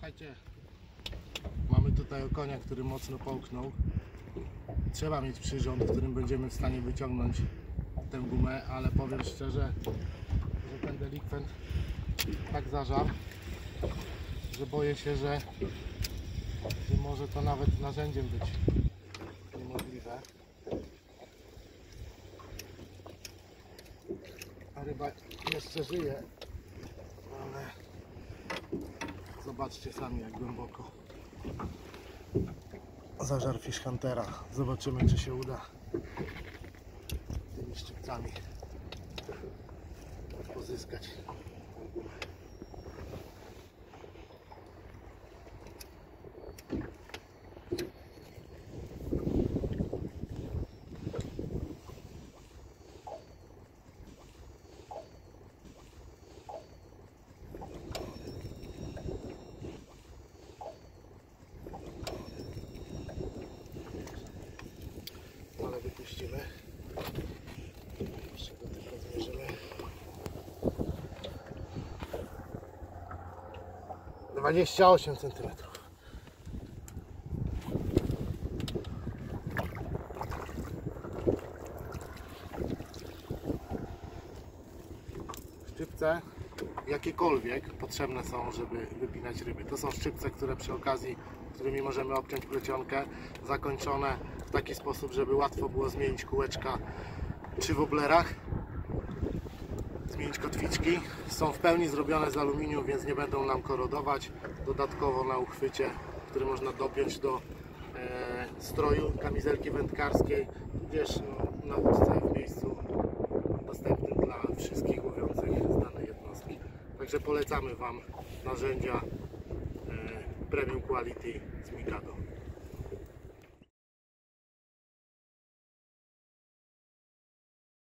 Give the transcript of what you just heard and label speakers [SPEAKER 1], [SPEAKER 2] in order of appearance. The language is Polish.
[SPEAKER 1] Słuchajcie, mamy tutaj konia, który mocno połknął. Trzeba mieć przyrząd, w którym będziemy w stanie wyciągnąć tę gumę, ale powiem szczerze, że ten delikwent tak zażarł, że boję się, że może to nawet narzędziem być niemożliwe. A ryba jeszcze żyje, ale zobaczcie sami, jak głęboko zażarł Fish Huntera. Zobaczymy, czy się uda tymi szczypcami pozyskać. Ale wypuścimy. Jeszcze go tylko zmierzymy. 28 cm. Szczypce jakiekolwiek potrzebne są, żeby wypinać ryby. To są szczypce, które przy okazji, którymi możemy obciąć plecionkę, zakończone w taki sposób, żeby łatwo było zmienić kółeczka przy woblerach, zmienić kotwiczki. Są w pełni zrobione z aluminium, więc nie będą nam korodować. Dodatkowo na uchwycie, który można dopiąć do stroju kamizelki wędkarskiej, tudzież na łódce w miejscu dostępnym dla wszystkich łowiących z danej jednostki. Także polecamy Wam narzędzia Premium Quality z Mikado.